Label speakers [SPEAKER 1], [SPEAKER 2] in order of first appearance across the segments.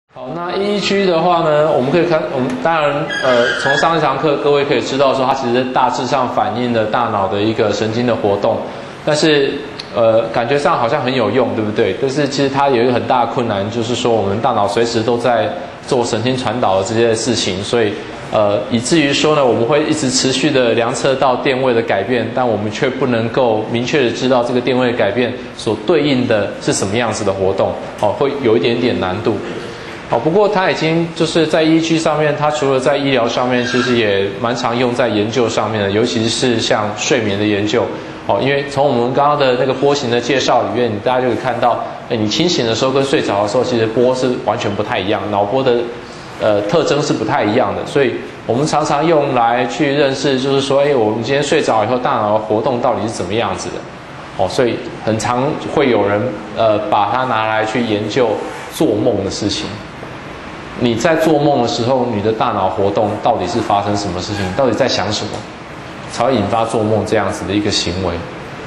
[SPEAKER 1] 好，那 EEG 的话呢，我们可以看，我们当然，从上一堂课各位可以知道说，它其实大致上反映了大脑的一个神经的活动，但是，感觉上好像很有用，对不对？但是其实它有一个很大的困难，就是说我们大脑随时都在做神经传导的这些事情，所以，以至于说呢，我们会一直持续的量测到电位的改变，但我们却不能够明确的知道这个电位改变所对应的是什么样子的活动，会有一点点难度。不过它已经就是在 EEG 上面，它除了在医疗上面，其实也蛮常用在研究上面的，尤其是像睡眠的研究。因为从我们刚刚的那个波形的介绍里面，大家就可以看到，你清醒的时候跟睡着的时候，其实波是完全不太一样，脑波的特征是不太一样的，所以我们常常用来去认识，就是说，我们今天睡着以后，大脑的活动到底是怎么样子的。所以很常会有人把它拿来去研究做梦的事情。你在做梦的时候，你的大脑活动到底是发生什么事情？到底在想什么，才会引发做梦这样子的一个行为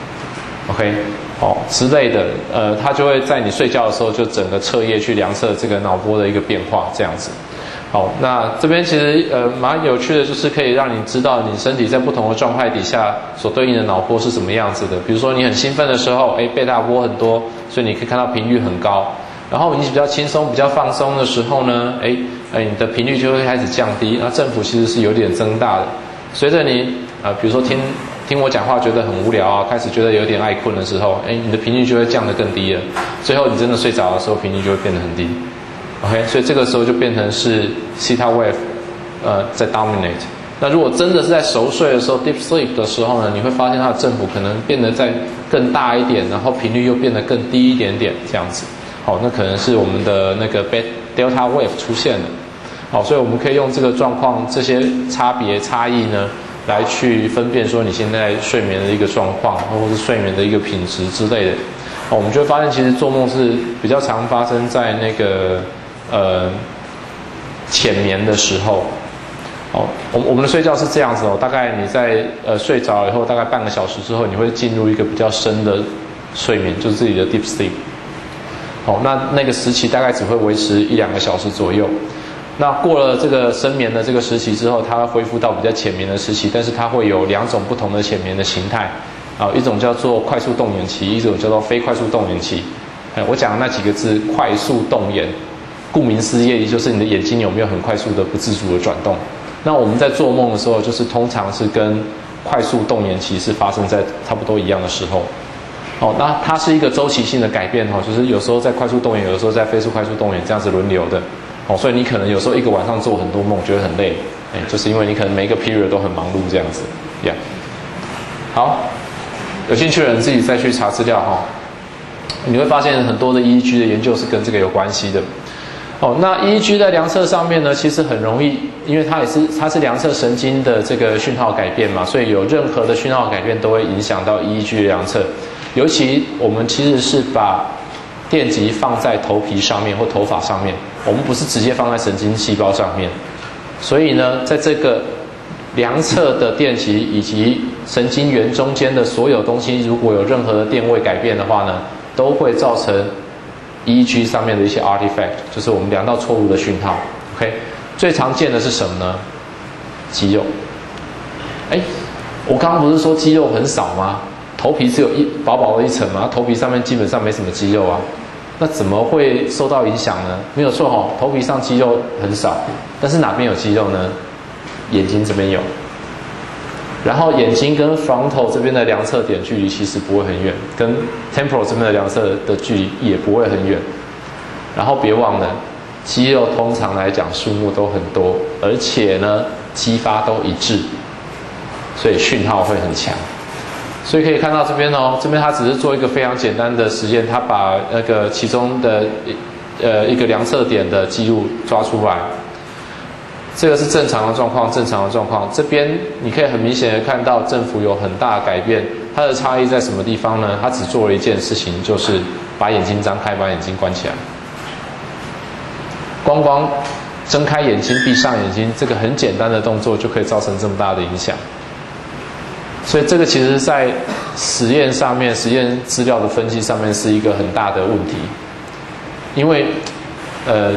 [SPEAKER 1] ？OK， 之类的，它就会在你睡觉的时候就整个彻夜去量测这个脑波的一个变化，这样子。好，那这边其实蛮有趣的，就是可以让你知道你身体在不同的状态底下所对应的脑波是什么样子的。比如说你很兴奋的时候，贝塔波很多，所以你可以看到频率很高。然后你比较轻松、比较放松的时候呢，你的频率就会开始降低，那振幅其实是有点增大的。随着你比如说听我讲话觉得很无聊啊，开始觉得有点爱困的时候，你的频率就会降得更低了。最后你真的睡着的时候，频率就会变得很低。OK， 所以这个时候就变成是 theta wave 在 dominate。那如果真的是在熟睡的时候 deep sleep 的时候呢，你会发现它的振幅可能变得再更大一点，然后频率又变得更低一点点这样子。那可能是我们的那个 delta wave 出现了。所以我们可以用这个状况、这些差异呢，来去分辨说你现在睡眠的一个状况，或是睡眠的一个品质之类的。我们就会发现，其实做梦是比较常发生在那个浅眠的时候。我们的睡觉是这样子大概你在睡着以后，大概半个小时之后，你会进入一个比较深的睡眠，就是自己的 deep sleep。那个时期大概只会维持1-2个小时左右。那过了这个深眠的这个时期之后，它会恢复到比较浅眠的时期，但是它会有2种不同的浅眠的形态。一种叫做快速动眼期，一种叫做非快速动眼期。我讲的那几个字，快速动眼，顾名思义，就是你的眼睛有没有很快速的不自主的转动。那我们在做梦的时候，就是通常是跟快速动眼期是发生在差不多一样的时候。那它是一个周期性的改变就是有时候在快速动眼，有的时候在非速快速动眼，这样子轮流的。所以你可能有时候一个晚上做很多梦，觉得很累，就是因为你可能每一个 period 都很忙碌这样子。好，有兴趣的人自己再去查资料你会发现很多的 EEG 的研究是跟这个有关系的。那 EEG 在量测上面呢，其实很容易，因为它是量测神经的这个讯号改变嘛，所以有任何的讯号改变都会影响到 EEG 的量测。尤其我们其实是把电极放在头皮上面或头发上面，我们不是直接放在神经细胞上面。所以呢，在这个量测的电极以及神经元中间的所有东西，如果有任何的电位改变的话呢，都会造成 EEG 上面的一些 artifact， 就是我们量到错误的讯号。OK， 最常见的是什么呢？肌肉。我刚刚不是说肌肉很少吗？头皮是有薄薄的一层嘛，头皮上面基本上没什么肌肉啊，那怎么会受到影响呢？没有错头皮上肌肉很少，但是哪边有肌肉呢？眼睛这边有，然后眼睛跟 frontal 这边的量测点距离其实不会很远，跟 temporal 这边的量测的距离也不会很远。然后别忘了，肌肉通常来讲数目都很多，而且呢激发都一致，所以讯号会很强。所以可以看到这边这边它只是做一个非常简单的实验，它把那个其中的一个量测点的记录抓出来。这个是正常的状况，这边你可以很明显的看到振幅有很大的改变。它的差异在什么地方呢？它只做了一件事情，就是把眼睛张开，把眼睛关起来。光睁开眼睛闭上眼睛，这个很简单的动作就可以造成这么大的影响。所以这个其实在实验上面，实验资料的分析上面是一个很大的问题。因为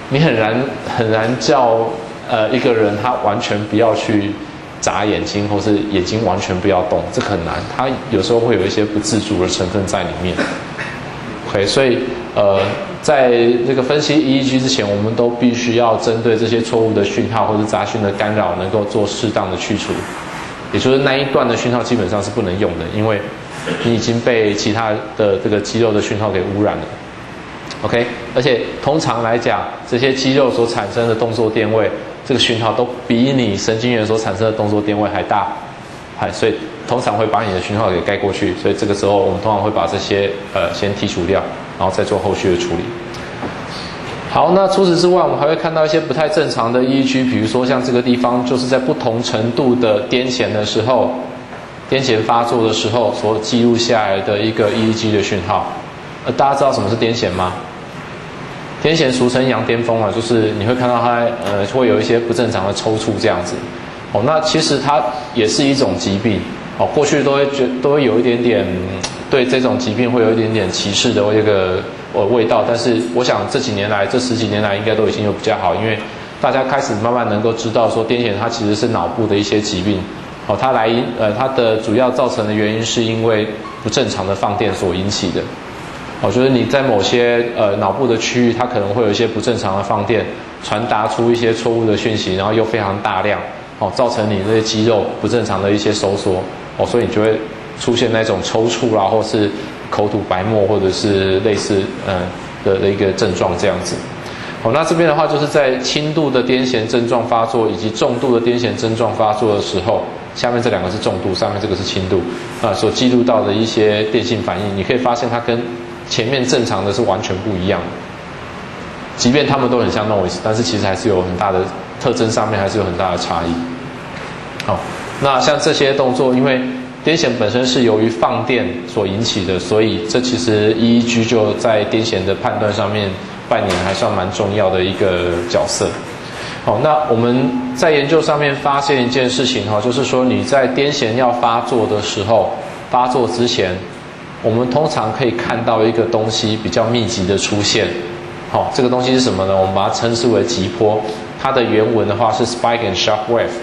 [SPEAKER 1] 你很难叫一个人他完全不要去眨眼睛，或是眼睛完全不要动，这很难。他有时候会有一些不自主的成分在里面。OK， 所以在这个分析 EEG 之前，我们都必须要针对这些错误的讯号或者杂讯的干扰，能够做适当的去除。也就是那一段的讯号基本上是不能用的，因为你已经被其他的这个肌肉的讯号给污染了。OK， 而且通常来讲，这些肌肉所产生的动作电位，这个讯号都比你神经元所产生的动作电位还大，所以通常会把你的讯号给盖过去。所以这个时候，我们通常会把这些先剔除掉，然后再做后续的处理。好，那除此之外，我们还会看到一些不太正常的 EEG， 比如说像这个地方，就是在不同程度的癫痫的时候，癫痫发作的时候所记录下来的一个 EEG 的讯号。大家知道什么是癫痫吗？癫痫俗称羊癫疯啊，就是你会看到它会有一些不正常的抽搐这样子。那其实它也是一种疾病。过去都会有一点点对这种疾病会有一点点歧视的一个味道，但是我想这10几年来应该都已经有比较好，因为大家开始慢慢能够知道说癫痫它其实是脑部的一些疾病。它的主要造成的原因是因为不正常的放电所引起的。就是你在某些脑部的区域，它可能会有一些不正常的放电，传达出一些错误的讯息，然后又非常大量，造成你这些肌肉不正常的一些收缩，所以你就会出现那种抽搐啦，或是口吐白沫，或者是类似的一个症状这样子。那这边的话就是在轻度的癫痫症状发作以及重度的癫痫症状发作的时候，下面这两个是重度，上面这个是轻度所记录到的一些电性反应，你可以发现它跟前面正常的是完全不一样的，即便他们都很像 noise， 但是其实还是有很大的特征上面还是有很大的差异。那像这些动作，因为癫痫本身是由于放电所引起的，所以这其实 EEG 就在癫痫的判断上面扮演还算蛮重要的一个角色。那我们在研究上面发现一件事情就是说你在癫痫要发作的时候，发作之前，我们通常可以看到一个东西比较密集的出现。这个东西是什么呢？我们把它称之为急波，它的原文的话是 spike and shock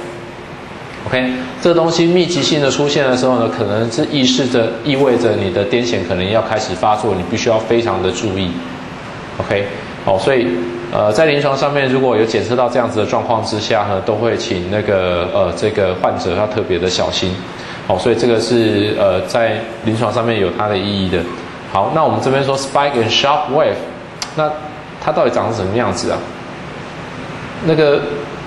[SPEAKER 1] wave。OK， 这个东西密集性的出现的时候呢，可能是意味着你的癫痫可能要开始发作，你必须要非常的注意。OK， 所以在临床上面如果有检测到这样子的状况之下呢，都会请这个患者要特别的小心。所以这个是在临床上面有它的意义的。好，那我们这边说 spike and shock wave， 那它到底长成什么样子啊？那个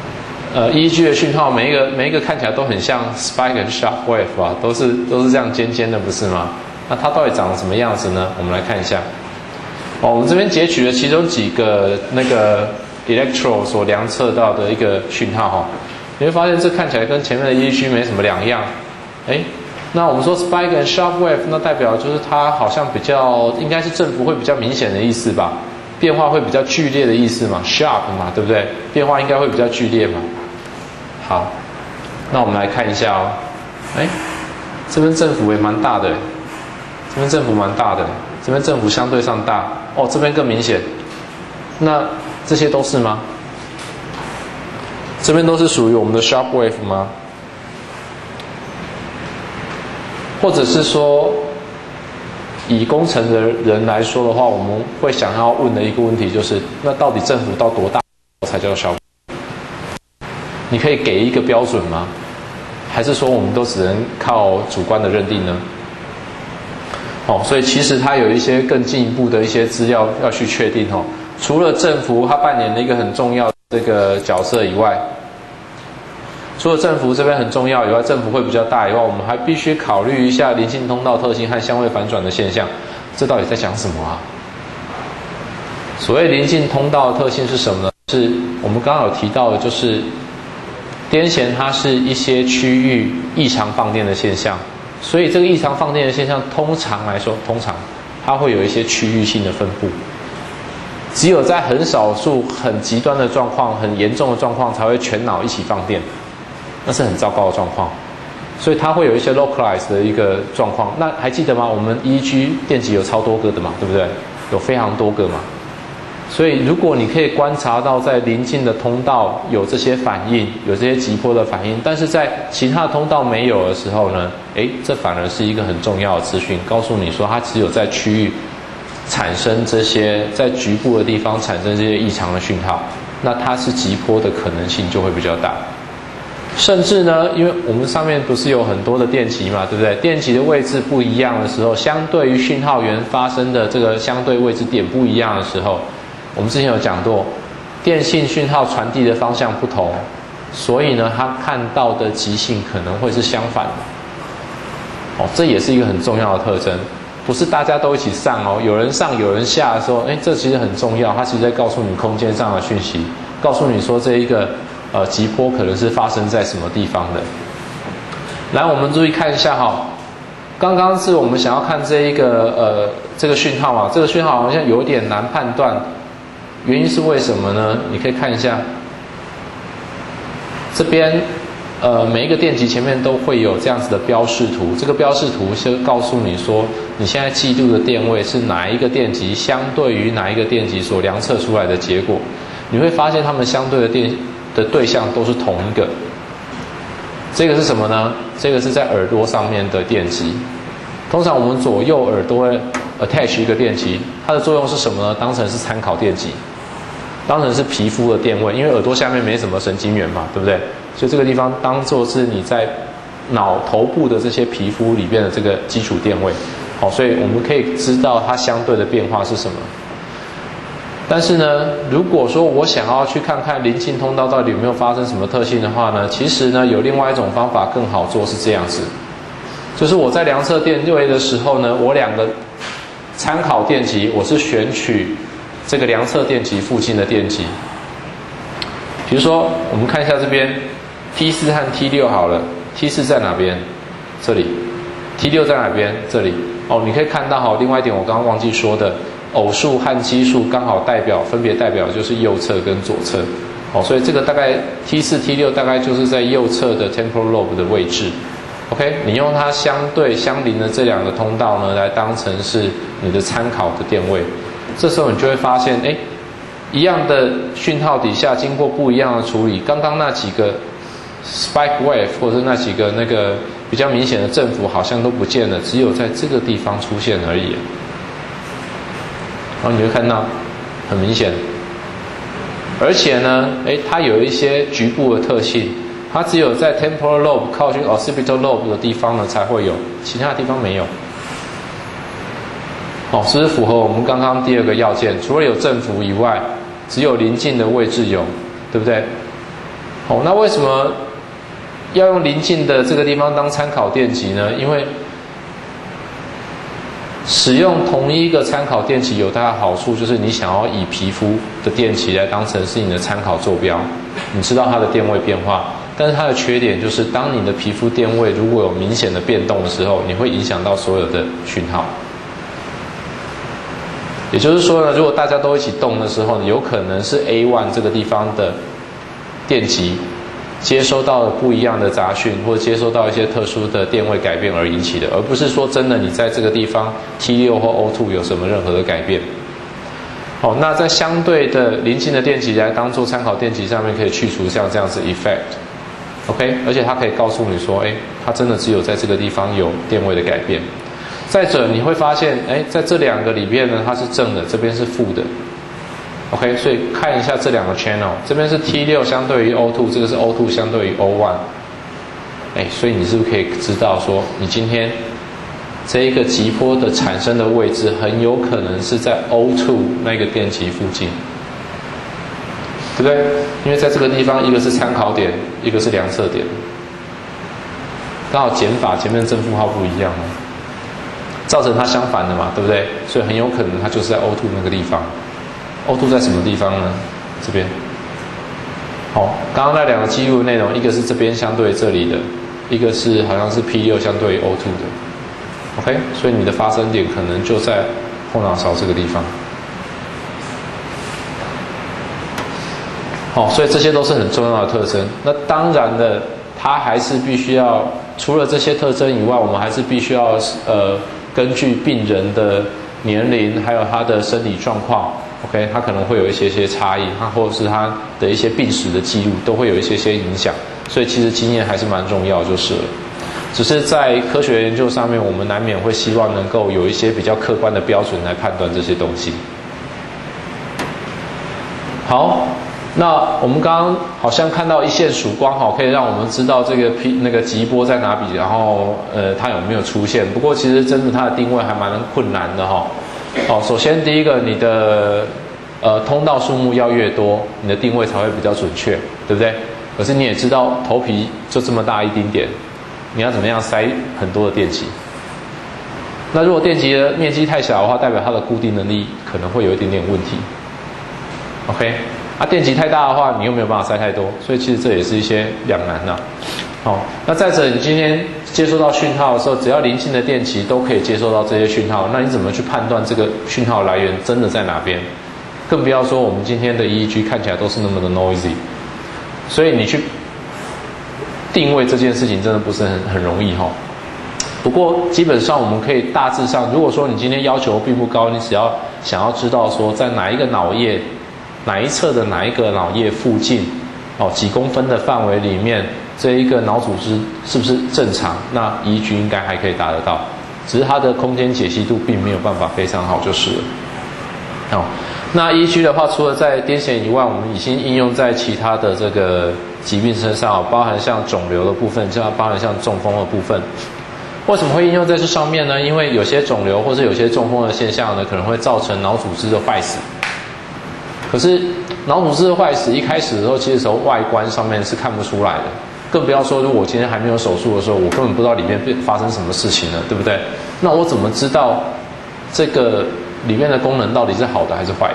[SPEAKER 1] EEG 的讯号每一个看起来都很像 spike and shock wave 吧，都是这样尖尖的，不是吗？那它到底长什么样子呢？我们来看一下。我们这边截取了其中几个那个 electro 所量测到的一个讯号你会发现这看起来跟前面的 EEG 没什么两样。那我们说 spike and shock wave， 那代表就是它好像比较应该是振幅会比较明显的意思吧，变化会比较剧烈的意思嘛 ，sharp 嘛，对不对？变化应该会比较剧烈嘛。好，那我们来看一下这边振幅也蛮大的，这边振幅蛮大的，这边振幅相对上大，这边更明显。那这些都是吗？这边都是属于我们的 sharp wave 吗？或者是说，以工程的人来说的话，我们会想要问的一个问题就是，那到底振幅到多大才叫小？你可以给一个标准吗？还是说我们都只能靠主观的认定呢？所以其实它有一些更进一步的一些资料要去确定除了振幅它扮演了一个很重要的这个角色以外，除了振幅这边很重要以外，振幅会比较大以外，我们还必须考虑一下邻近通道特性和相位反转的现象。这到底在讲什么啊？所谓邻近通道的特性是什么呢？是我们刚刚有提到的，就是癫痫它是一些区域异常放电的现象，所以这个异常放电的现象通常来说，它会有一些区域性的分布。只有在很少数很极端的状况、很严重的状况才会全脑一起放电，那是很糟糕的状况，所以它会有一些 localized 的一个状况。那还记得吗？我们 EEG 电极有超多个的嘛，对不对？有非常多个嘛。 所以如果你可以观察到在邻近的通道有这些反应，有这些急迫的反应，但是在其他通道没有的时候呢，这反而是一个很重要的资讯，告诉你说它只有在区域产生这些，在局部的地方产生这些异常的讯号，那它是急迫的可能性就会比较大。甚至呢，因为我们上面不是有很多的电极嘛，对不对？电极的位置不一样的时候，相对于讯号源发生的这个相对位置点不一样的时候，我们之前有讲过，电信讯号传递的方向不同，所以呢，它看到的极性可能会是相反的。这也是一个很重要的特征，不是大家都一起上哦，有人上有人下的时候，这其实很重要，它其实在告诉你空间上的讯息，告诉你说这一个急迫可能是发生在什么地方的。来，我们注意看一下哈，刚刚是我们想要看这一个这个讯号嘛，这个讯号好像有点难判断。原因是为什么呢？你可以看一下，这边每一个电极前面都会有这样子的标示图，这个标示图是告诉你说你现在记录的电位是哪一个电极相对于哪一个电极所量测出来的结果。你会发现它们相对的对象都是同一个。这个是什么呢？这个是在耳朵上面的电极。通常我们左右耳朵会 attach 一个电极，它的作用是什么呢？当成是参考电极，当成是皮肤的电位，因为耳朵下面没什么神经元嘛，对不对？所以这个地方当作是你在脑头部的这些皮肤里面的这个基础电位。所以我们可以知道它相对的变化是什么。但是呢，如果说我想要去看看邻近通道到底有没有发生什么特性的话呢，其实呢有另外一种方法更好做，是这样子，就是我在量测电位的时候呢，我两个参考电极，我是选取这个量测电极附近的电极。比如说，我们看一下这边 T4 和 T6 好了 ，T4 在哪边？这里。T6 在哪边？这里。你可以看到另外一点我刚刚忘记说的，偶数和奇数刚好分别代表就是右侧跟左侧。所以这个大概 T4、T6 大概就是在右侧的 temporal lobe 的位置。OK， 你用它相邻的这两个通道呢，来当成是你的参考的电位。这时候你就会发现，一样的讯号底下，经过不一样的处理，刚刚那几个 spike wave 或者是那几个那个比较明显的振幅好像都不见了，只有在这个地方出现而已。然后你会看到很明显，而且呢，它有一些局部的特性。它只有在 temporal lobe 靠近 occipital lobe 的地方呢才会有，其他地方没有。是不是符合我们刚刚第二个要件？除了有振幅以外，只有邻近的位置有，对不对？那为什么要用邻近的这个地方当参考电极呢？因为使用同一个参考电极有它的好处，就是你想要以皮肤的电极来当成是你的参考坐标，你知道它的电位变化。但是它的缺点就是，当你的皮肤电位如果有明显的变动的时候，你会影响到所有的讯号。也就是说呢，如果大家都一起动的时候，有可能是 A1 这个地方的电极接收到了不一样的杂讯，或者接收到一些特殊的电位改变而引起的，而不是说真的你在这个地方 T6 或 O2 有什么任何的改变。那在相对的邻近的电极来当做参考电极上面，可以去除像这样子 effect。OK， 而且它可以告诉你说，它真的只有在这个地方有电位的改变。再者，你会发现，在这两个里面呢，它是正的，这边是负的。OK， 所以看一下这两个 channel， 这边是 T6 相对于 O2， 这个是 O2 相对于 O1。所以你是不是可以知道说，你今天这一个极波的产生的位置，很有可能是在 O2 那个电极附近。对不对？因为在这个地方，一个是参考点，一个是量测点，刚好减法前面正负号不一样，造成它相反的嘛，对不对？所以很有可能它就是在 O2 那个地方。O2 在什么地方呢？这边。刚刚那两个记录内容，一个是这边相对这里的，一个是好像是 P6 相对于 O2 的。OK， 所以你的发生点可能就在后脑勺这个地方。所以这些都是很重要的特征。那当然的，它还是必须要除了这些特征以外，我们还是必须要根据病人的年龄还有他的生理状况 ，OK， 它可能会有一些差异，它或者是它的一些病史的记录都会有一些影响，所以其实经验还是蛮重要就是了。只是在科学研究上面，我们难免会希望能够有一些比较客观的标准来判断这些东西。好，那我们刚刚好像看到一线曙光，可以让我们知道这个那个极波在哪里，然后它有没有出现。不过其实真的它的定位还蛮困难的哈。首先第一个，你的通道数目要越多，你的定位才会比较准确，对不对？可是你也知道头皮就这么大一丁点。你要怎么样塞很多的电极？那如果电极的面积太小的话，代表它的固定能力可能会有一点点问题。OK， 电极太大的话，你又没有办法塞太多，所以其实这也是一些两难呐。那再者，你今天接收到讯号的时候，只要邻近的电极都可以接收到这些讯号，那你怎么去判断这个讯号来源真的在哪边？更不要说我们今天的 EEG 看起来都是那么的 noisy， 所以你去定位这件事情真的不是很容易哈。不过基本上我们可以大致上，如果说你今天要求并不高，你只要想要知道说在哪一个脑叶、哪一侧的哪一个脑叶附近，几公分的范围里面，这一个脑组织是不是正常，那 EEG 应该还可以达得到，只是它的空间解析度并没有办法非常好就是了。那 EEG 的话，除了在癫痫以外，我们已经应用在其他的这个疾病身上，包含像肿瘤的部分，包含像中风的部分。为什么会应用在这上面呢？因为有些肿瘤或者有些中风的现象呢，可能会造成脑组织的坏死。可是脑组织的坏死一开始的时候，其实从外观上面是看不出来的，更不要说如果我今天还没有手术的时候，我根本不知道里面发生什么事情了，对不对？那我怎么知道这个里面的功能到底是好的还是坏的？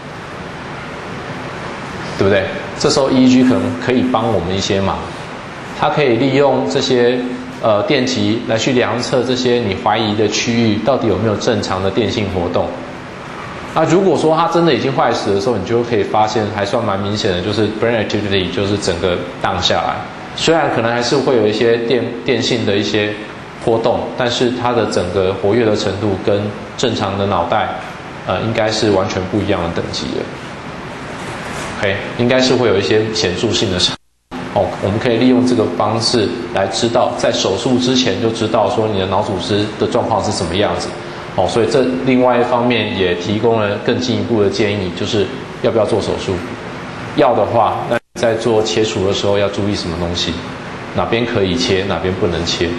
[SPEAKER 1] 对不对？这时候 EEG 可能可以帮我们一些忙，它可以利用这些电极来去量测这些你怀疑的区域到底有没有正常的电性活动。那如果说它真的已经坏死的时候，你就可以发现还算蛮明显的，就是 brain activity 就是整个荡下来。虽然可能还是会有一些电性的一些波动，但是它的整个活跃的程度跟正常的脑袋应该是完全不一样的等级的。OK， 应该是会有一些显著性的差。我们可以利用这个方式来知道，在手术之前就知道说你的脑组织的状况是什么样子。所以这另外一方面也提供了更进一步的建议，就是要不要做手术。要的话，那你在做切除的时候要注意什么东西，哪边可以切，哪边不能切。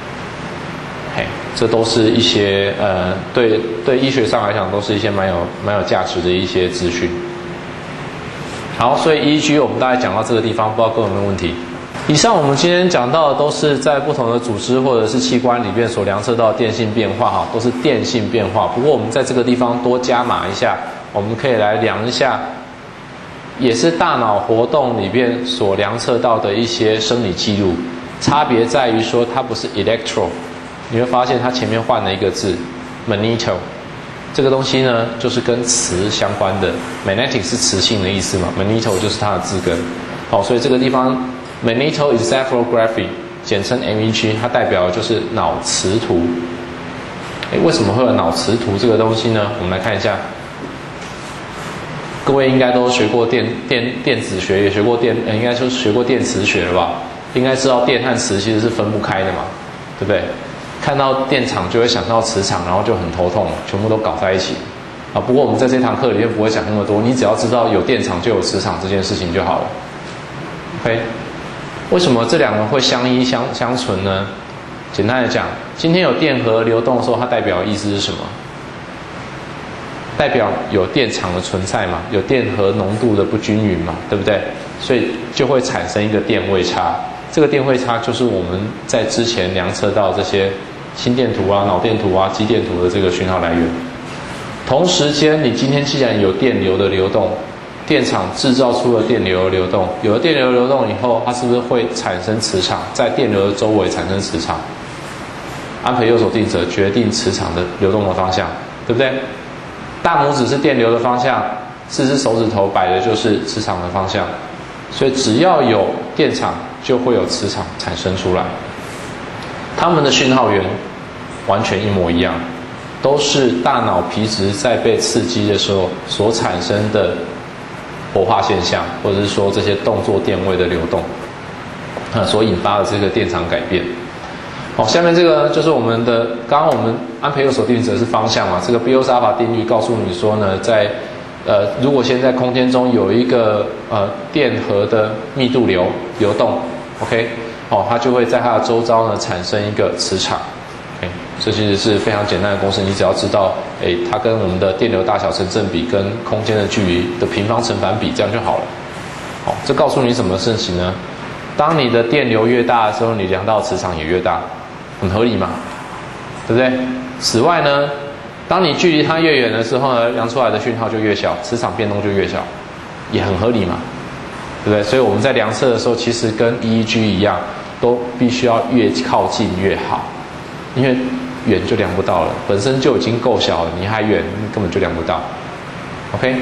[SPEAKER 1] 这都是一些对医学上来讲都是一些蛮有价值的一些资讯。好，所以 EEG 我们大概讲到这个地方，不知道各位有没有问题？以上我们今天讲到的都是在不同的组织或者是器官里面所量测到的电性变化，都是电性变化。不过我们在这个地方多加码一下，我们可以来量一下，也是大脑活动里面所量测到的一些生理记录，差别在于说它不是 electro， 你会发现它前面换了一个字 magneto。这个东西呢，就是跟磁相关的 ，magnetic 是磁性的意思嘛 ，magneto 就是它的字根。所以这个地方 magnetoencephalography 简称 MEG， 它代表的就是脑磁图。为什么会有脑磁图这个东西呢？我们来看一下，各位应该都学过电子学，也学过应该说学过电磁学了吧？应该知道电和磁其实是分不开的嘛，对不对？看到电场就会想到磁场，然后就很头痛，全部都搞在一起。不过我们在这堂课里面不会想那么多，你只要知道有电场就有磁场这件事情就好了。OK， 为什么这两个会相依相存呢？简单的讲，今天有电荷流动的时候，它代表的意思是什么？代表有电场的存在嘛，有电荷浓度的不均匀嘛，对不对？所以就会产生一个电位差。这个电位差就是我们在之前量测到这些心电图啊、脑电图啊、肌电图的这个讯号来源。同时间，你今天既然有电流的流动，电场制造出了电流的流动，有了电流流动以后，它是不是会产生磁场？在电流的周围产生磁场。安培右手定则决定磁场的流动的方向，对不对？大拇指是电流的方向，4只手指头摆的就是磁场的方向。所以只要有电场，就会有磁场产生出来。它们的讯号源完全一模一样。 都是大脑皮质在被刺激的时候所产生的活化现象，或者是说这些动作电位的流动，所引发的这个电场改变。好，下面这个就是我们的，刚刚我们安培右手定则是方向嘛，这个 Biot-Savart 法定律告诉你说呢，如果现在空间中有一个电荷的密度流动 ，OK， 它就会在它的周遭呢产生一个磁场。OK， 这其实是非常简单的公式，你只要知道，它跟我们的电流大小成正比跟空间的距离的平方成反比，这样就好了。好，这告诉你什么事情呢？当你的电流越大的时候，你量到的磁场也越大，很合理嘛，对不对？此外呢，当你距离它越远的时候呢，量出来的讯号就越小，磁场变动就越小，也很合理嘛，对不对？所以我们在量测的时候，其实跟 EEG 一样，都必须要越靠近越好，因为远就量不到了，本身就已经够小了，你还远，根本就量不到。OK，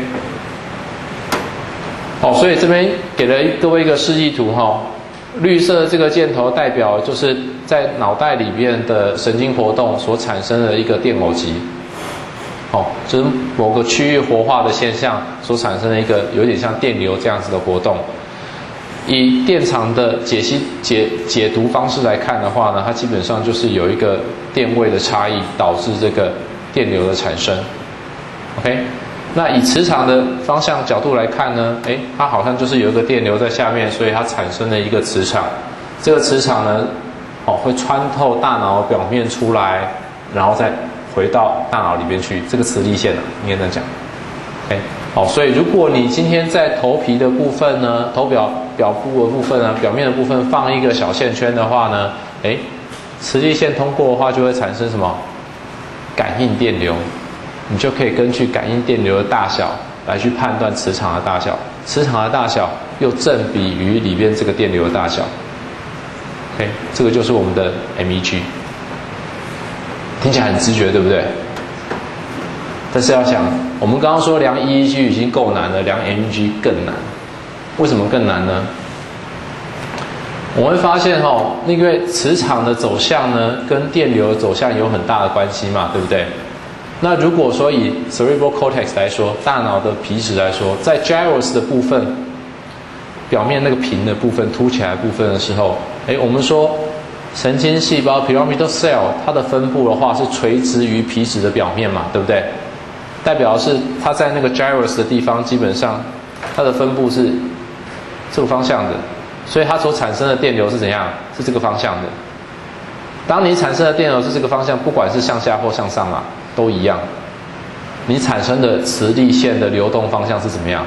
[SPEAKER 1] 所以这边给了各位一个示意图哈，绿色的这个箭头代表就是在脑袋里面的神经活动所产生的一个电偶极。就是某个区域活化的现象所产生的一个有点像电流这样子的活动。以电场的解读方式来看的话呢，它基本上就是有一个电位的差异导致这个电流的产生。OK， 那以磁场的方向角度来看呢，它好像就是有一个电流在下面，所以它产生了一个磁场。这个磁场呢，会穿透大脑表面出来，然后再回到大脑里边去，这个磁力线应该这样讲。OK， 所以如果你今天在头皮的部分呢，头表部的部分呢，表面的部分放一个小线圈的话呢，磁力线通过的话就会产生什么？感应电流，你就可以根据感应电流的大小来去判断磁场的大小，磁场的大小又正比于里边这个电流的大小。OK， 这个就是我们的 MEG。听起来很直觉，对不对？但是要想，我们刚刚说量 EEG 已经够难了，量 MEG 更难。为什么更难呢？我们会发现因为磁场的走向呢，跟电流的走向有很大的关系嘛，对不对？那如果说以 cerebral cortex 来说，大脑的皮质来说，在 gyrus 的部分，表面那个平的部分凸起来的部分的时候，我们说神经细胞 pyramidal cell 它的分布的话是垂直于皮质的表面嘛，对不对？代表是它在那个 gyrus 的地方，基本上它的分布是这个方向的，所以它所产生的电流是怎样？是这个方向的。当你产生的电流是这个方向，不管是向下或向上都一样。你产生的磁力线的流动方向是怎么样？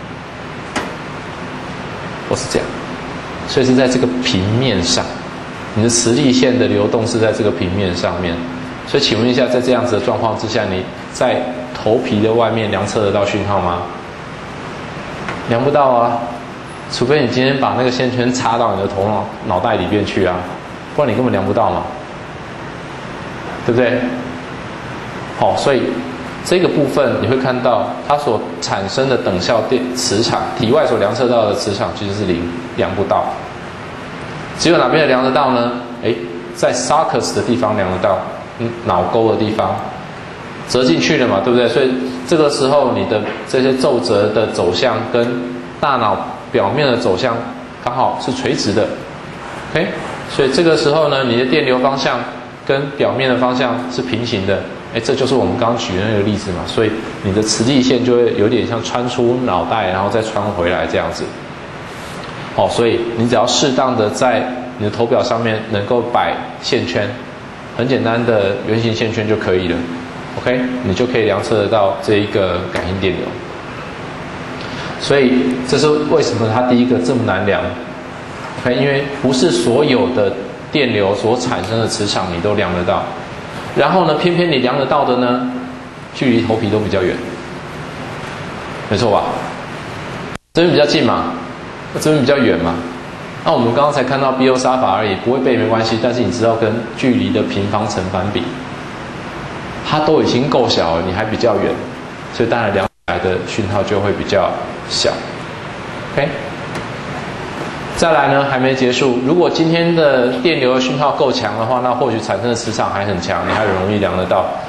[SPEAKER 1] 都是这样，所以是在这个平面上。你的磁力线的流动是在这个平面上面，所以请问一下，在这样子的状况之下，你在头皮的外面量测得到讯号吗？量不到啊，除非你今天把那个线圈插到你的脑袋里边去啊，不然你根本量不到嘛，对不对？所以这个部分你会看到它所产生的等效磁场，体外所量测到的磁场其实是零，量不到。只有哪边量得到呢？在 sulcus 的地方量得到，脑沟的地方折进去了嘛，对不对？所以这个时候你的这些皱褶的走向跟大脑表面的走向刚好是垂直的 ，OK？ 所以这个时候呢，你的电流方向跟表面的方向是平行的，这就是我们刚刚举的那个例子嘛。所以你的磁力线就会有点像穿出脑袋，然后再穿回来这样子。所以你只要适当的在你的头表上面能够摆线圈，很简单的圆形线圈就可以了 ，OK？ 你就可以量测得到这一个感应电流。所以这是为什么它第一个这么难量 ，OK？ 因为不是所有的电流所产生的磁场你都量得到，然后呢，偏偏你量得到的呢，距离头皮都比较远，没错吧？这边比较近嘛。这边比较远嘛，那我们刚刚才看到 Biot-Savart法而已，不会背没关系，但是你知道跟距离的平方成反比，它都已经够小了，你还比较远，所以当然量出来的讯号就会比较小。OK， 再来呢还没结束，如果今天的电流的讯号够强的话，那或许产生的磁场还很强，你还很容易量得到，但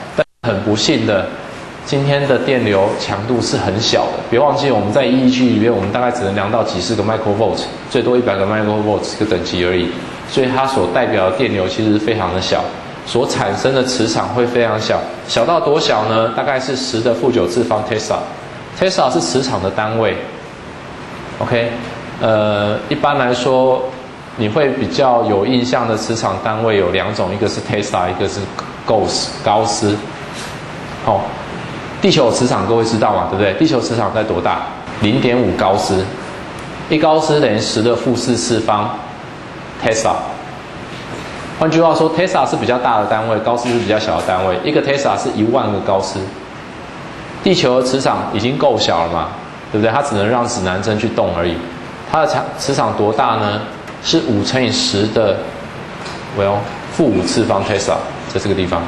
[SPEAKER 1] 很不幸的，今天的电流强度是很小的。别忘记我们在 EEG 里面，我们大概只能量到几十个 microvolt， 最多100个 microvolt 这个等级而已。所以它所代表的电流其实是非常的小，所产生的磁场会非常小，小到多小呢？大概是10⁻⁹次方 Tesla。Tesla 是磁场的单位。OK， 一般来说，你会比较有印象的磁场单位有2种，一个是 Tesla， 一个是高斯。好，地球有磁场各位知道嘛？对不对？地球磁场在多大？0.5高斯，1高斯等于10⁻⁴次方 Tesla。换句话说 ，Tesla 是比较大的单位，高斯是比较小的单位。一个 Tesla 是10000个高斯。地球的磁场已经够小了嘛，对不对？它只能让指南针去动而已。它的磁场多大呢？是5乘以10的-5次方 Tesla， 在这个地方。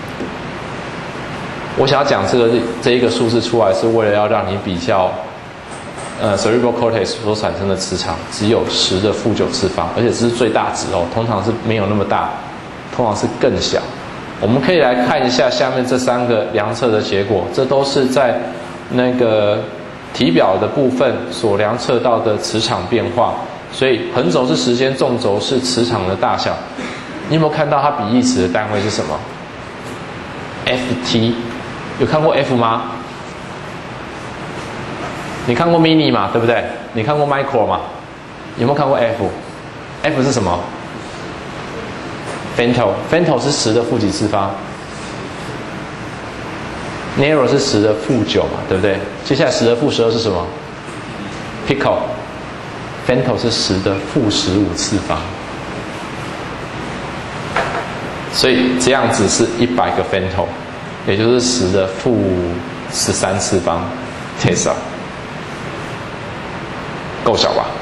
[SPEAKER 1] 我想要讲这一个数字出来，是为了要让你比较cerebral cortex 所产生的磁场只有10⁻⁹次方，而且这是最大值哦，通常是没有那么大，通常是更小。我们可以来看一下下面这3个量测的结果，这都是在那个体表的部分所量测到的磁场变化。所以横轴是时间，纵轴是磁场的大小。你有没有看到它比例尺的单位是什么 ？FT， 有看过 F 吗？你看过 mini 嘛，对不对？你看过 micro 嘛？有没有看过 F？F 是什么 ？Femto 是10⁻几次方 ，Narrow 是10⁻⁹嘛，对不对？接下来10⁻⁴是什么 ？Pico。Femto 是10⁻⁵次方，所以这样子是100个 femto， 也就是10⁻�13次方 Tesla， 够小吧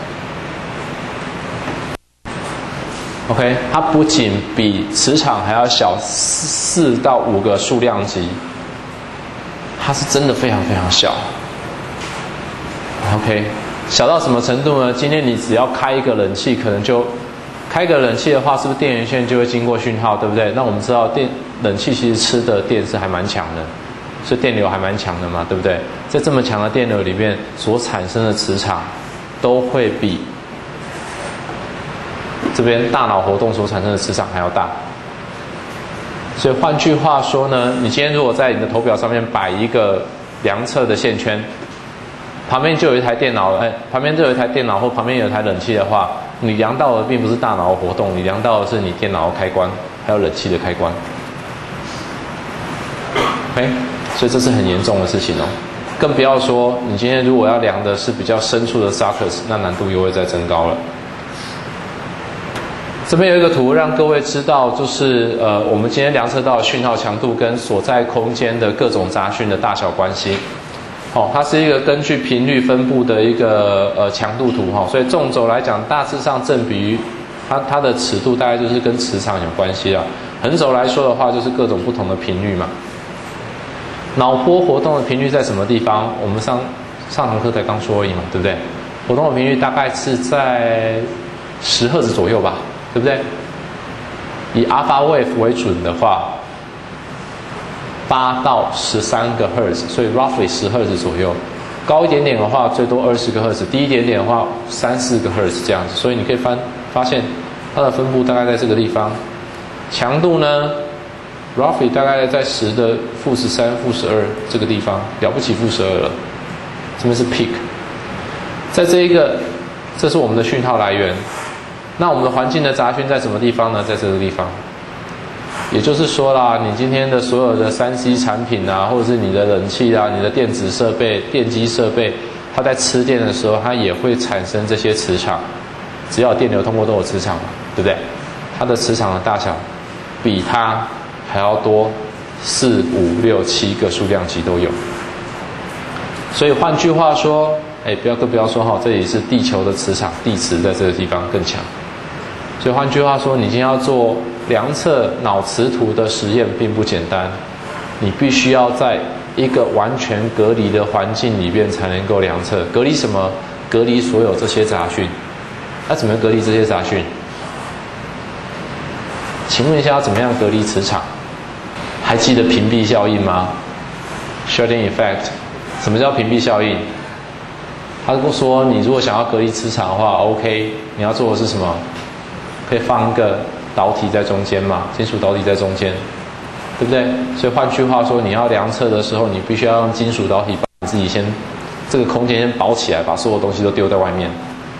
[SPEAKER 1] ？OK， 它不仅比磁场还要小4到5个数量级，它是真的非常非常小。OK。小到什么程度呢？今天你只要开一个冷气，可能就开个冷气的话，是不是电源线就会经过讯号，对不对？那我们知道冷气其实吃的电是还蛮强的，所以电流还蛮强的嘛，对不对？在这么强的电流里面所产生的磁场，都会比这边大脑活动所产生的磁场还要大。所以换句话说呢，你今天如果在你的头表上面摆一个量测的线圈，旁边就有一台电脑，旁边就有一台电脑或旁边有一台冷气的话，你量到的并不是大脑的活动，你量到的是你电脑的开关，还有冷气的开关。OK， 所以这是很严重的事情哦。更不要说你今天如果要量的是比较深处的 Sockets， 那难度又会再增高了。这边有一个图让各位知道，就是我们今天量测到的讯号强度跟所在空间的各种杂讯的大小关系。它是一个根据频率分布的一个强度图所以纵轴来讲，大致上正比于它的尺度大概就是跟磁场有关系啦。横轴来说的话，就是各种不同的频率嘛。脑波活动的频率在什么地方？我们上堂课才刚说而已嘛，对不对？活动的频率大概是在10赫兹左右吧，对不对？以 alpha wave 为准的话。8到13个赫兹，所以 roughly 10赫兹左右。高一点点的话，最多20个赫兹；低一点点的话，3、4个赫兹这样子。所以你可以发现它的分布大概在这个地方。强度呢 ，roughly 大概在10⁻⁴、-12这个地方，了不起-12了。这边是 peak， 在这是我们的讯号来源。那我们的环境的杂讯在什么地方呢？在这个地方。也就是说啦，你今天的所有的3C 产品啊，或者是你的冷气啊、你的电子设备、电机设备，它在吃电的时候，它也会产生这些磁场。只要电流通过都有磁场嘛，对不对？它的磁场的大小比它还要多4、5、6、7个数量级都有。所以换句话说，不要说这里是地球的磁场，地磁在这个地方更强。所以换句话说，你今天要做量测脑磁图的实验并不简单，你必须要在一个完全隔离的环境里面才能够量测。隔离什么？隔离所有这些杂讯。那怎么隔离这些杂讯？请问一下，要怎么样隔离磁场？ 还记得屏蔽效应吗 ？Shedding effect， 什么叫屏蔽效应？他说你如果想要隔离磁场的话 ，OK， 你要做的是什么？可以放一个导体在中间嘛，金属导体在中间，对不对？所以换句话说，你要量测的时候，你必须要用金属导体把你自己先这个空间先包起来，把所有东西都丢在外面，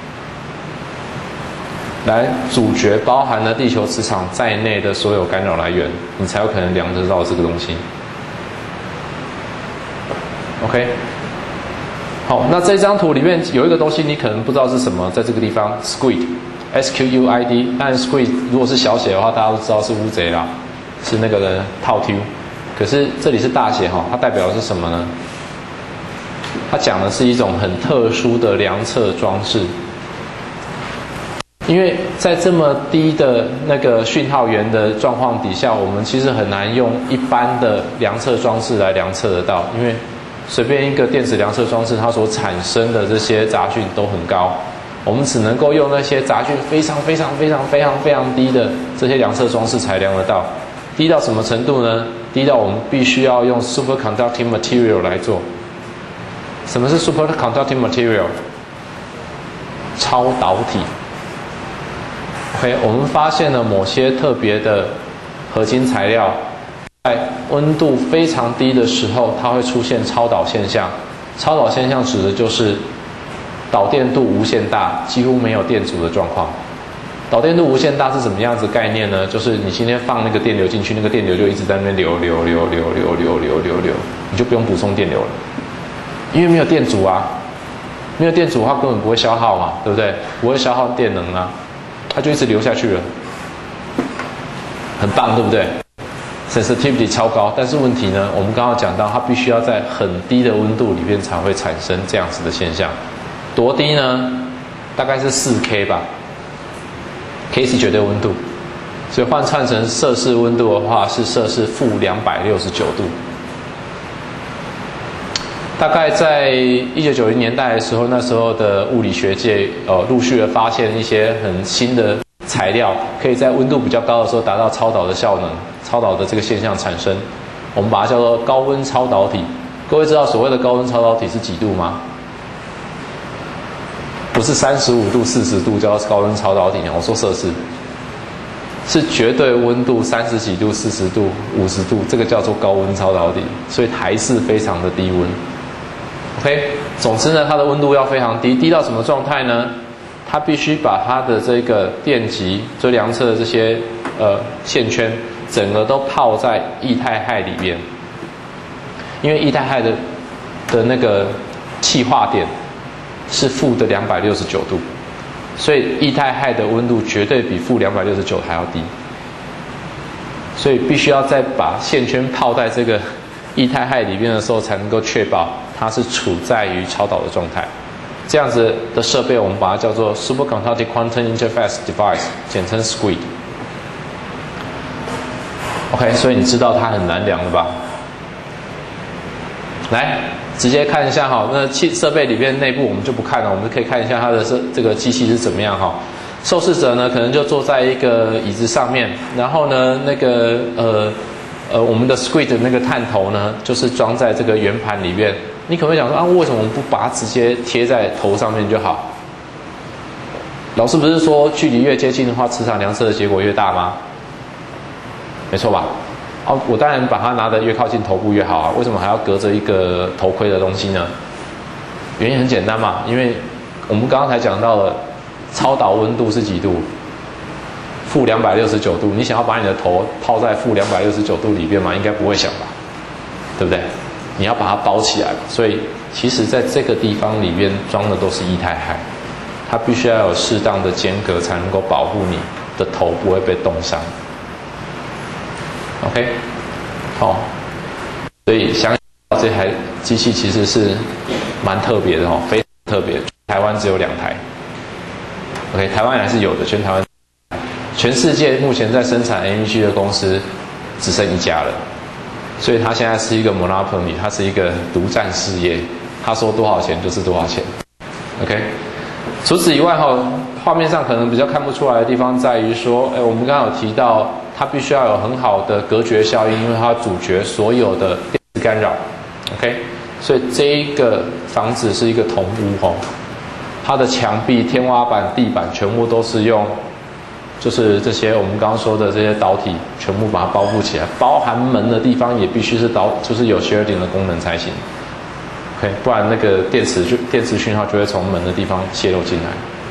[SPEAKER 1] 来阻绝包含了地球磁场在内的所有干扰来源，你才有可能量得到这个东西。OK， 好，那这张图里面有一个东西你可能不知道是什么，在这个地方 SQUID，SQUID， 但 SQUID 如果是小写的话，大家都知道是乌贼啦，是那个人套 Q， 可是这里是大写哈，它代表的是什么呢？它讲的是一种很特殊的量测装置。因为在这么低的那个讯号源的状况底下，我们其实很难用一般的量测装置来量测得到，因为随便一个电子量测装置，它所产生的这些杂讯都很高，我们只能够用那些杂讯非常低的这些量测装置才量得到。低到什么程度呢？低到我们必须要用 superconducting material 来做。什么是 superconducting material？ 超导体。OK， 我们发现了某些特别的合金材料，在温度非常低的时候，它会出现超导现象。超导现象指的就是导电度无限大，几乎没有电阻的状况。导电度无限大是什么样子概念呢？就是你今天放那个电流进去，那个电流就一直在那边流，你就不用补充电流了，因为没有电阻啊，没有电阻的话根本不会消耗嘛，对不对？不会消耗电能啊。它就一直流下去了，很棒，对不对 ？sensitivity 超高，但是问题呢，我们刚刚讲到，它必须要在很低的温度里面才会产生这样子的现象。多低呢？大概是4K 吧 ，K 是绝对温度，所以换算成摄氏温度的话，是摄氏-269度。大概在1990年代的时候，那时候的物理学界陆续的发现一些很新的材料，可以在温度比较高的时候达到超导的效能，超导的这个现象产生，我们把它叫做高温超导体。各位知道所谓的高温超导体是几度吗？不是35度、40度叫高温超导体，我说摄氏，是绝对温度30几度、40度、50度，这个叫做高温超导体，所以还是非常的低温。OK， 总之呢，它的温度要非常低，低到什么状态呢？它必须把它的这个电极，就量测的这些线圈，整个都泡在液态氦里边，因为液态氦的那个气化点是-269度，所以液态氦的温度绝对比-269还要低，所以必须要再把线圈泡在这个液态氦里边的时候，才能够确保它是处在于超导的状态。这样子的设备，我们把它叫做 Superconducting Quantum Interface Device， 简称 SQUID。OK， 所以你知道它很难量了吧？来，直接看一下哈，那设备里面内部我们就不看了，我们可以看一下它的这个机器是怎么样哈。受试者呢，可能就坐在一个椅子上面，然后呢，那个我们的 SQUID 的那个探头呢，就是装在这个圆盘里面。你可能会想说啊，为什么我们不把它直接贴在头上面就好？老师不是说距离越接近的话，磁场量测的结果越大吗？没错吧？哦，我当然把它拿得越靠近头部越好啊。为什么还要隔着一个头盔的东西呢？原因很简单嘛，因为我们刚刚才讲到了超导温度是几度？-269度。你想要把你的头泡在-269度里边吗？应该不会想吧，对不对？你要把它包起来嘛。所以其实在这个地方里面装的都是液态氦，它必须要有适当的间隔，才能够保护你的头不会被冻伤。OK， 好，所以想到这台机器其实是蛮特别的哦，非常特别。台湾只有2台。OK， 台湾还是有的，全台湾。全世界目前在生产 MEG 的公司只剩1家了，所以它现在是一个 monopoly， 它是一个独占事业，它说多少钱就是多少钱。OK， 除此以外哈，画面上可能比较看不出来的地方在于说，我们刚刚有提到它必须要有很好的隔绝效应，因为它要阻绝所有的电磁干扰。OK， 所以这一个房子是一个铜屋哦，它的墙壁、天花板、地板全部都是用，就是这些我们刚刚说的这些导体全部把它包覆起来，包含门的地方也必须是就是有 shielding 的功能才行。OK， 不然那个电磁讯号就会从门的地方泄露进来。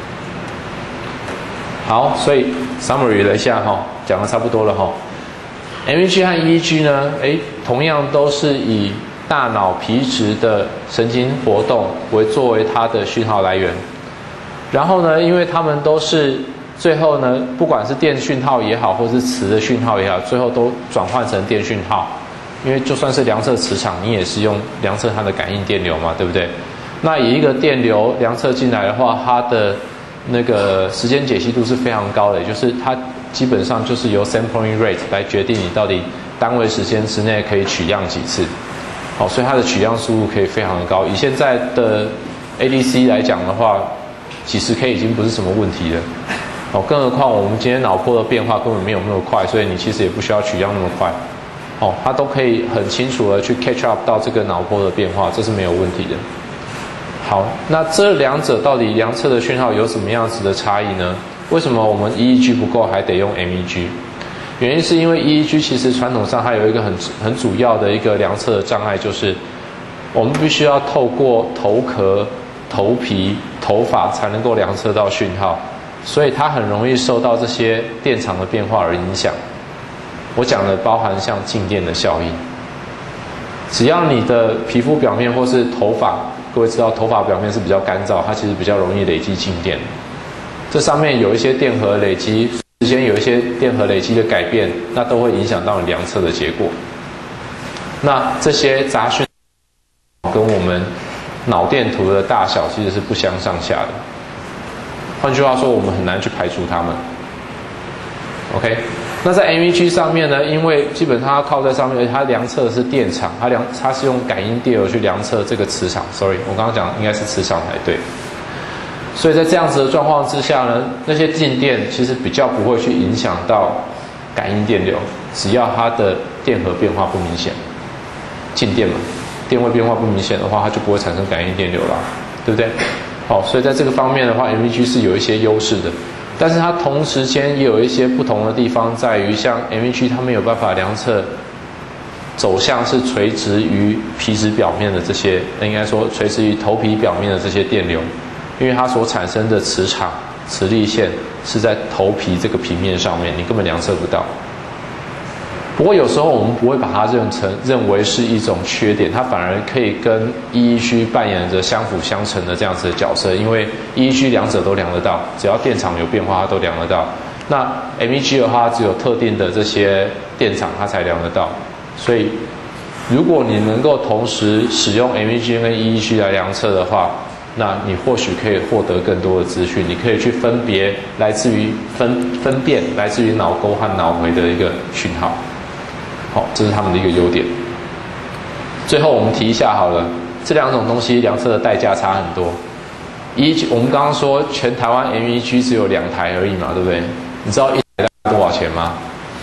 [SPEAKER 1] 好，所以 summary 了一下哈，讲的差不多了哈。MEG 和 EEG 呢，同样都是以大脑皮质的神经活动作为它的讯号来源。然后呢，因为它们都是最后呢，不管是电讯号也好，或是磁的讯号也好，最后都转换成电讯号。因为就算是量测磁场，你也是用量测它的感应电流嘛，对不对？那以一个电流量测进来的话，它的那个时间解析度是非常高的，也就是它基本上就是由 sampling rate 来决定你到底单位时间之内可以取样几次。好，所以它的取样速度可以非常的高。以现在的 ADC 来讲的话，几十 K 已经不是什么问题了。哦，更何况我们今天脑波的变化根本没有那么快，所以你其实也不需要取样那么快。哦，它都可以很清楚的去 catch up 到这个脑波的变化，这是没有问题的。好，那这两者到底量测的讯号有什么样子的差异呢？为什么我们 EEG 不够，还得用 MEG？ 原因是因为 EEG 其实传统上它有一个很主要的一个量测的障碍，就是我们必须要透过头壳、头皮、头发才能够量测到讯号，所以它很容易受到这些电场的变化而影响。我讲的包含像静电的效应，只要你的皮肤表面或是头发，各位知道头发表面是比较干燥，它其实比较容易累积静电。这上面有一些电荷累积，之间有一些电荷累积的改变，那都会影响到你量测的结果。那这些杂讯跟我们脑电图的大小其实是不相上下的。换句话说，我们很难去排除它们。OK。那在 MEG 上面呢，因为基本上它靠在上面，而且它量测的是电场，它是用感应电流去量测这个磁场。Sorry， 我刚刚讲应该是磁场才对。所以在这样子的状况之下呢，那些静电其实比较不会去影响到感应电流，只要它的电荷变化不明显，静电嘛，电位变化不明显的话，它就不会产生感应电流啦，对不对？好，所以在这个方面的话 ，MEG 是有一些优势的。但是它同时间也有一些不同的地方，在于像 MEG 它没有办法量测走向是垂直于皮质表面的这些，应该说垂直于头皮表面的这些电流，因为它所产生的磁场、磁力线是在头皮这个平面上面，你根本量测不到。不过有时候我们不会把它认为是一种缺点，它反而可以跟 EEG 扮演着相辅相成的这样子的角色，因为 EEG 两者都量得到，只要电场有变化它都量得到。那 MEG 的话只有特定的这些电场它才量得到，所以如果你能够同时使用 MEG 跟 EEG 来量测的话，那你或许可以获得更多的资讯，你可以去分辨来自于脑沟和脑回的一个讯号。好，这是他们的一个优点。最后我们提一下好了，这两种东西量测的代价差很多。EEG 我们刚刚说全台湾 MEG 只有2台而已嘛，对不对？你知道一台大概多少钱吗？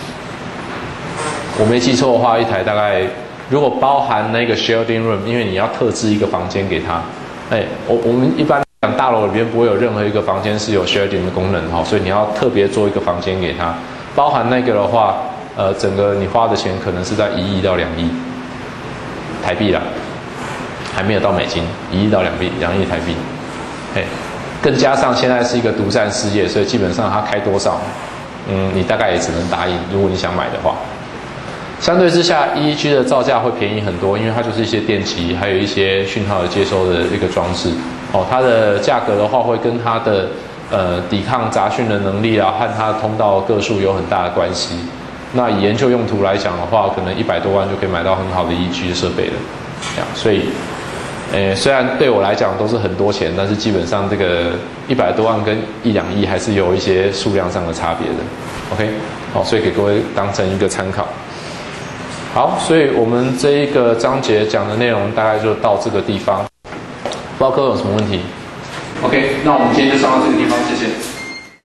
[SPEAKER 1] 我没记错的话，一台大概如果包含那个 shielding room， 因为你要特制一个房间给它。我们一般讲大楼里面不会有任何一个房间是有 shielding 的功能哈，所以你要特别做一个房间给它。包含那个的话。整个你花的钱可能是在1亿到2亿台币啦，还没有到美金，1亿到2亿台币。更加上现在是一个独占事业，所以基本上它开多少，你大概也只能答应，如果你想买的话。相对之下 ，EEG 的造价会便宜很多，因为它就是一些电极，还有一些讯号的接收的一个装置。哦，它的价格的话会跟它的抵抗杂讯的能力啊，和它的通道个数有很大的关系。那以研究用途来讲的话，可能100多万就可以买到很好的 EEG 设备了。所以，虽然对我来讲都是很多钱，但是基本上这个100多万跟1、2亿还是有一些数量上的差别的。OK， 好，所以给各位当成一个参考。好，所以我们这一个章节讲的内容大概就到这个地方。不知道各位有什么问题 ？OK， 那我们今天就上到这个地方，谢谢。